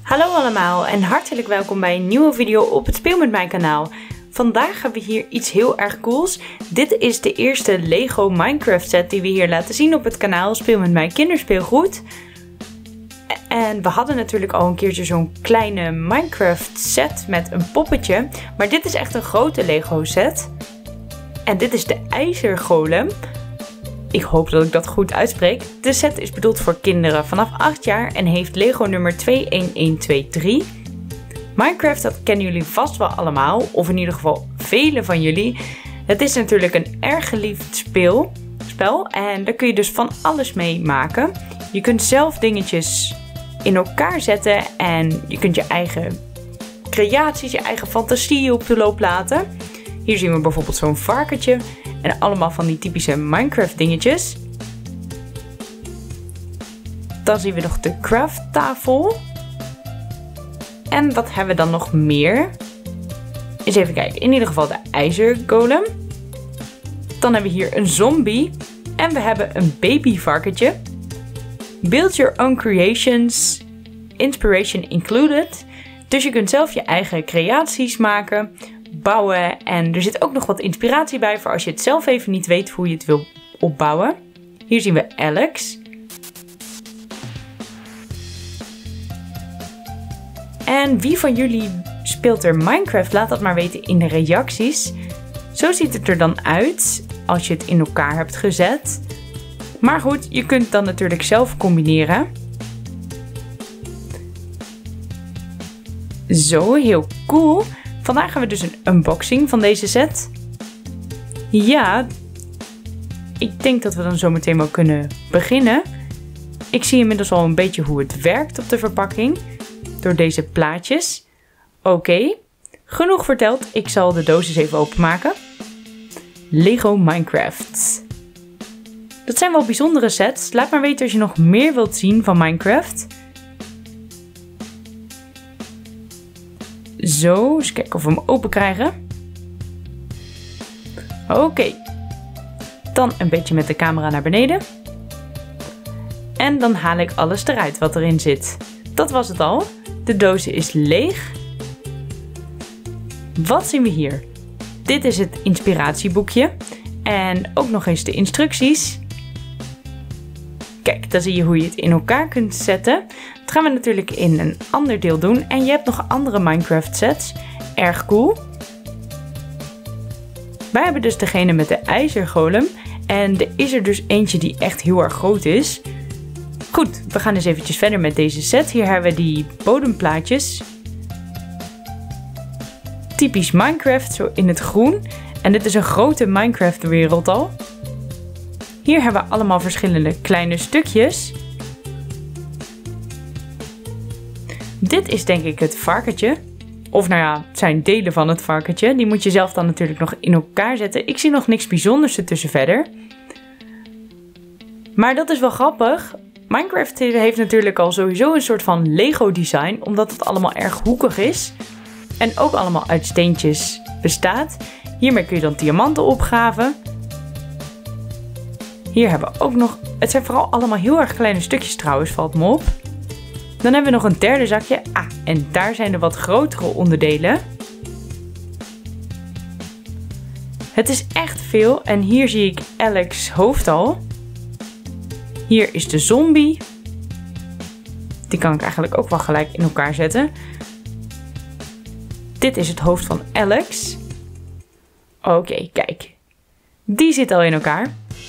Hallo allemaal en hartelijk welkom bij een nieuwe video op het Speel met mij kanaal. Vandaag hebben we hier iets heel erg cools. Dit is de eerste Lego Minecraft set die we hier laten zien op het kanaal Speel met mij kinderspeelgoed. En we hadden natuurlijk al een keertje zo'n kleine Minecraft set met een poppetje. Maar dit is echt een grote Lego set. En dit is de ijzergolem. Ik hoop dat ik dat goed uitspreek. De set is bedoeld voor kinderen vanaf 8 jaar en heeft Lego nummer 21123. Minecraft, dat kennen jullie vast wel allemaal, of in ieder geval velen van jullie. Het is natuurlijk een erg geliefd spel en daar kun je dus van alles mee maken. Je kunt zelf dingetjes in elkaar zetten en je kunt je eigen creaties, je eigen fantasie op de loop laten. Hier zien we bijvoorbeeld zo'n varkentje. En allemaal van die typische Minecraft dingetjes. Dan zien we nog de crafttafel. En wat hebben we dan nog meer? Eens even kijken. In ieder geval de ijzergolem. Dan hebben we hier een zombie. En we hebben een babyvarkentje. Build your own creations. Inspiration included. Dus je kunt zelf je eigen creaties maken. Bouwen en er zit ook nog wat inspiratie bij voor als je het zelf even niet weet hoe je het wil opbouwen. Hier zien we Alex. En wie van jullie speelt er Minecraft? Laat dat maar weten in de reacties. Zo ziet het er dan uit als je het in elkaar hebt gezet. Maar goed, je kunt het dan natuurlijk zelf combineren. Zo, heel cool. Vandaag gaan we dus een unboxing van deze set. Ja, ik denk dat we dan zo meteen wel kunnen beginnen. Ik zie inmiddels al een beetje hoe het werkt op de verpakking. Door deze plaatjes. Oké, genoeg verteld. Ik zal de doos eens even openmaken. Lego Minecraft. Dat zijn wel bijzondere sets. Laat maar weten als je nog meer wilt zien van Minecraft. Zo, eens kijken of we hem open krijgen. Oké. Dan een beetje met de camera naar beneden. En dan haal ik alles eruit wat erin zit. Dat was het al. De doos is leeg. Wat zien we hier? Dit is het inspiratieboekje. En ook nog eens de instructies. Kijk, dan zie je hoe je het in elkaar kunt zetten. Dat gaan we natuurlijk in een ander deel doen. En je hebt nog andere Minecraft sets. Erg cool. Wij hebben dus degene met de ijzergolem. En er is er dus eentje die echt heel erg groot is. Goed, we gaan dus eventjes verder met deze set. Hier hebben we die bodemplaatjes. Typisch Minecraft, zo in het groen. En dit is een grote Minecraft wereld al. Hier hebben we allemaal verschillende kleine stukjes. Dit is denk ik het varkentje. Of nou ja, het zijn delen van het varkentje. Die moet je zelf dan natuurlijk nog in elkaar zetten. Ik zie nog niks bijzonders ertussen verder. Maar dat is wel grappig. Minecraft heeft natuurlijk al sowieso een soort van Lego design. Omdat het allemaal erg hoekig is. En ook allemaal uit steentjes bestaat. Hiermee kun je dan diamanten opgraven. Hier hebben we ook nog... Het zijn vooral allemaal heel erg kleine stukjes trouwens, valt me op. Dan hebben we nog een derde zakje. Ah, en daar zijn de wat grotere onderdelen. Het is echt veel. En hier zie ik Alex' hoofd al. Hier is de zombie. Die kan ik eigenlijk ook wel gelijk in elkaar zetten. Dit is het hoofd van Alex. Oké, kijk. Die zit al in elkaar.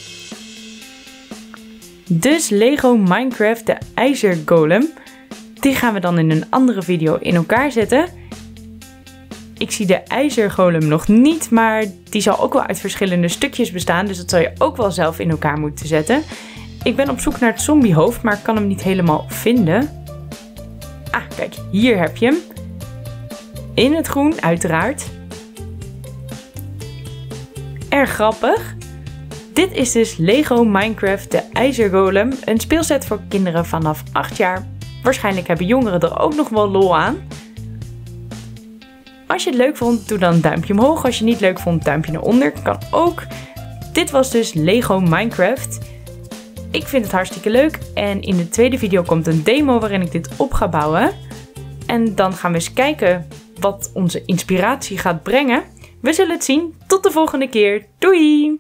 Dus Lego Minecraft, de ijzergolem. Die gaan we dan in een andere video in elkaar zetten. Ik zie de ijzergolem nog niet, maar die zal ook wel uit verschillende stukjes bestaan. Dus dat zal je ook wel zelf in elkaar moeten zetten. Ik ben op zoek naar het zombiehoofd, maar ik kan hem niet helemaal vinden. Ah, kijk, hier heb je hem. In het groen, uiteraard. Erg grappig. Dit is dus Lego Minecraft, de ijzergolem. Een speelset voor kinderen vanaf 8 jaar. Waarschijnlijk hebben jongeren er ook nog wel lol aan. Als je het leuk vond, doe dan een duimpje omhoog. Als je het niet leuk vond, duimpje naar onder. Kan ook. Dit was dus Lego Minecraft. Ik vind het hartstikke leuk. En in de tweede video komt een demo waarin ik dit op ga bouwen. En dan gaan we eens kijken wat onze inspiratie gaat brengen. We zullen het zien. Tot de volgende keer. Doei!